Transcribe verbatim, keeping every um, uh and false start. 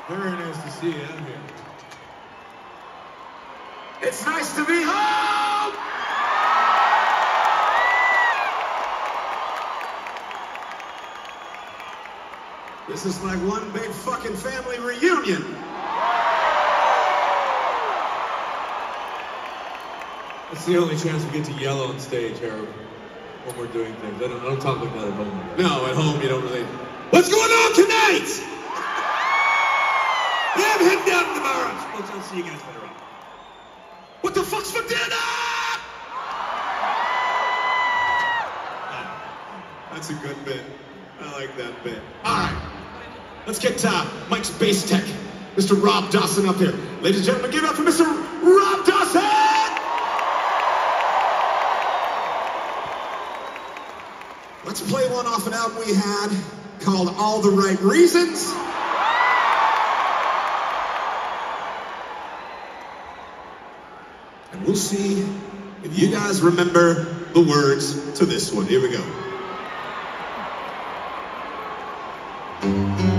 Very nice to see you out here. It's nice to be home! This is like one big fucking family reunion. It's the only chance we get to yell on stage, Harold, when we're doing things. I don't, I don't talk like that at home. No, at home you don't really... What's going on tonight? Yeah, I'm heading down to the bar. I'll, I'll see you guys later on. What the fuck's for dinner? That's a good bit. I like that bit. All right. Let's get uh, Mike's bass tech, Mister Rob Dawson, up here. Ladies and gentlemen, give it up for Mister Rob Dawson! Let's play one off an album we had called All the Right Reasons. And we'll see if you guys remember the words to this one. Here we go.